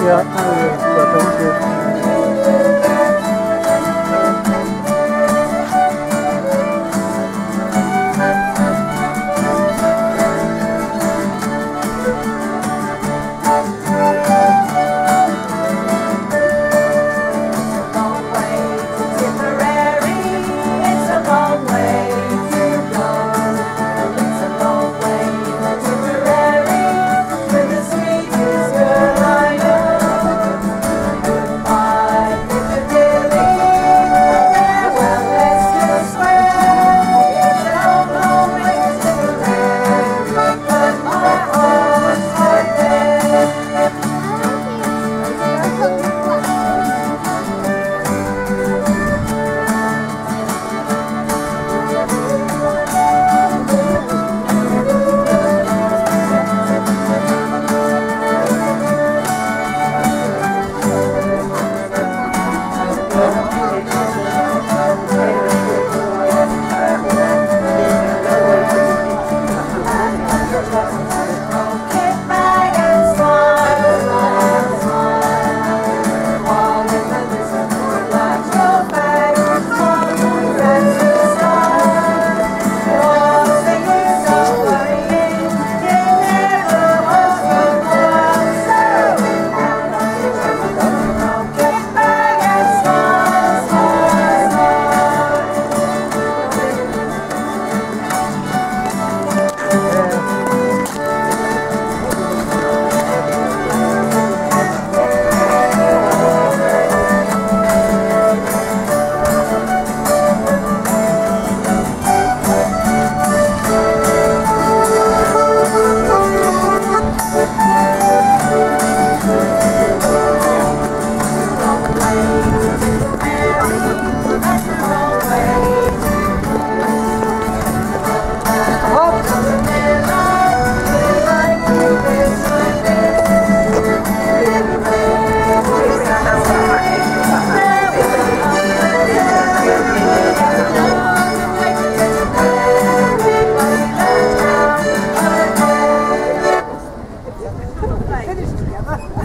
Yeah, thank you. Long way to Tipperary, it's a long way to go. It's a long way to Tipperary, with the sweetest girl I know. Goodbye, Piccadilly, farewell, Leicester Square. It's a long, long way to Tipperary, but my heart's right there. Finish together.